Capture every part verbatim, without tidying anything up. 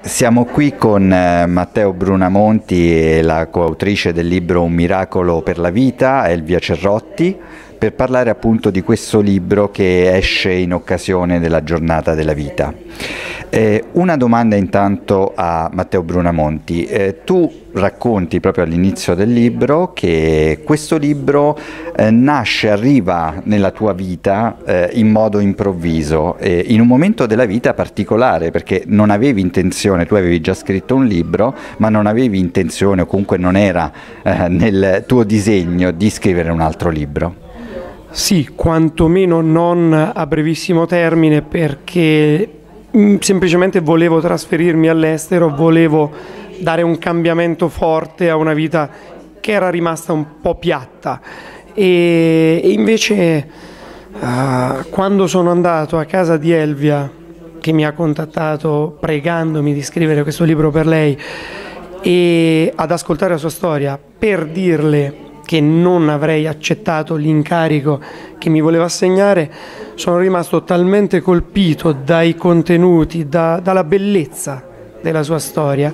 Siamo qui con eh, Matteo Brunamonti e la coautrice del libro Un miracolo per la vita, Elvia Cerrotti, per parlare appunto di questo libro che esce in occasione della giornata della vita. Eh, una domanda intanto a Matteo Brunamonti. Eh, tu racconti proprio all'inizio del libro che questo libro eh, nasce, arriva nella tua vita eh, in modo improvviso, eh, in un momento della vita particolare, perché non avevi intenzione, tu avevi già scritto un libro, ma non avevi intenzione o comunque non era eh, nel tuo disegno di scrivere un altro libro. Sì, quantomeno non a brevissimo termine, perché semplicemente volevo trasferirmi all'estero, volevo dare un cambiamento forte a una vita che era rimasta un po' piatta e, e invece uh, quando sono andato a casa di Elvia, che mi ha contattato pregandomi di scrivere questo libro per lei e ad ascoltare la sua storia per dirle che non avrei accettato l'incarico che mi voleva assegnare, sono rimasto talmente colpito dai contenuti, da, dalla bellezza della sua storia,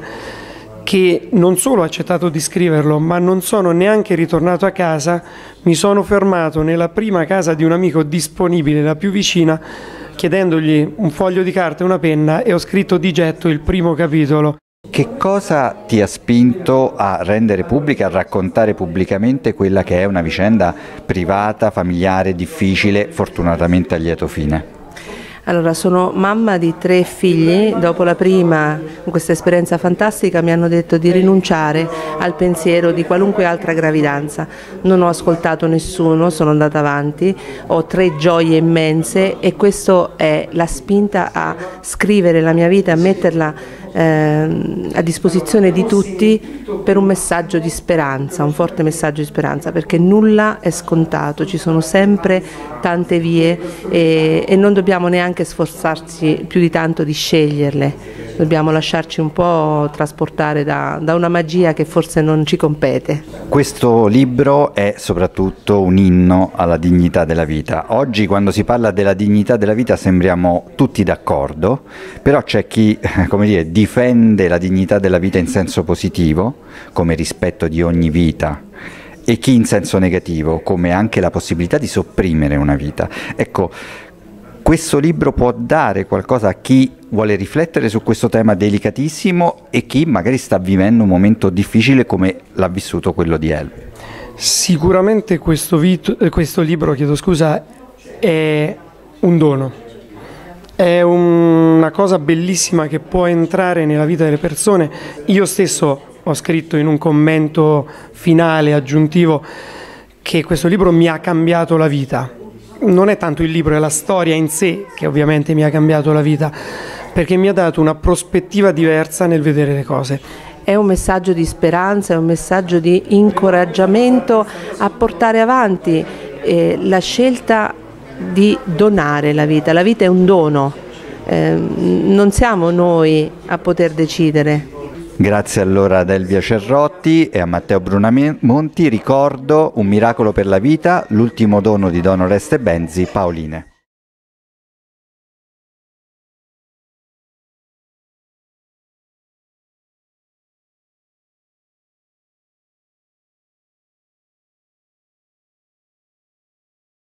che non solo ho accettato di scriverlo, ma non sono neanche ritornato a casa, mi sono fermato nella prima casa di un amico disponibile, la più vicina, chiedendogli un foglio di carta e una penna, e ho scritto di getto il primo capitolo. Che cosa ti ha spinto a rendere pubblica, a raccontare pubblicamente quella che è una vicenda privata, familiare, difficile, fortunatamente a lieto fine? Allora, sono mamma di tre figli. Dopo la prima, in questa esperienza fantastica, mi hanno detto di rinunciare al pensiero di qualunque altra gravidanza. Non ho ascoltato nessuno, sono andata avanti, ho tre gioie immense e questo è la spinta a scrivere la mia vita, a metterla eh, a disposizione di tutti per un messaggio di speranza, un forte messaggio di speranza, perché nulla è scontato, ci sono sempre tante vie e, e non dobbiamo neanche sforzarci più di tanto di sceglierle, dobbiamo lasciarci un po' trasportare da, da una magia che forse non ci compete. Questo libro è soprattutto un inno alla dignità della vita. Oggi quando si parla della dignità della vita sembriamo tutti d'accordo, però c'è chi, come dire, difende la dignità della vita in senso positivo, come rispetto di ogni vita, e chi in senso negativo, come anche la possibilità di sopprimere una vita. Ecco, questo libro può dare qualcosa a chi vuole riflettere su questo tema delicatissimo e chi magari sta vivendo un momento difficile come l'ha vissuto quello di Elvia. Sicuramente questo, questo libro, chiedo scusa, è un dono, è una cosa bellissima che può entrare nella vita delle persone. Io stesso ho scritto in un commento finale aggiuntivo che questo libro mi ha cambiato la vita. Non è tanto il libro, è la storia in sé che ovviamente mi ha cambiato la vita, perché mi ha dato una prospettiva diversa nel vedere le cose. È un messaggio di speranza, è un messaggio di incoraggiamento a portare avanti eh, la scelta di donare la vita. La vita è un dono, eh, non siamo noi a poter decidere. Grazie allora ad Elvia Cerrotti e a Matteo Brunamonti. Ricordo Un miracolo per la vita, l'ultimo dono di Don Oreste Benzi, Paoline.